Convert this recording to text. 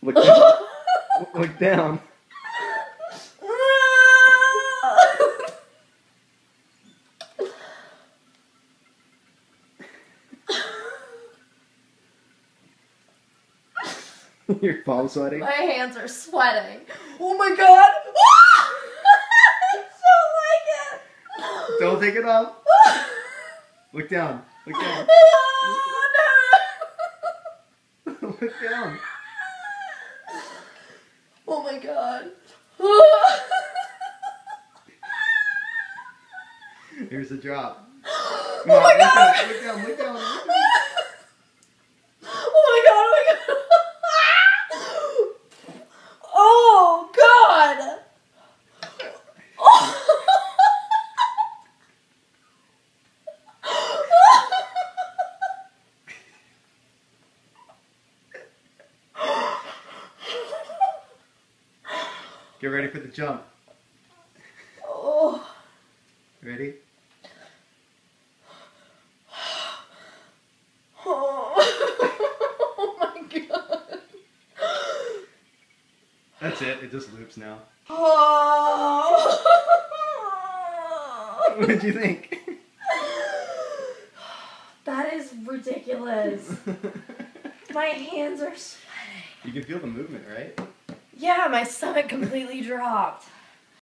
Look down. Look down. Your palms sweating? My hands are sweating. Oh my god! I don't like it! Don't take it off. Look down. Look down. Look down. Oh my god. Here's the drop. Oh my god! Look down, look down, look down. Oh my god, oh my god. Oh god! Get ready for the jump. Oh. Ready? Oh my god. That's it. It just loops now. Oh. What did you think? That is ridiculous. My hands are sweating. You can feel the movement, right? Yeah, my stomach completely dropped.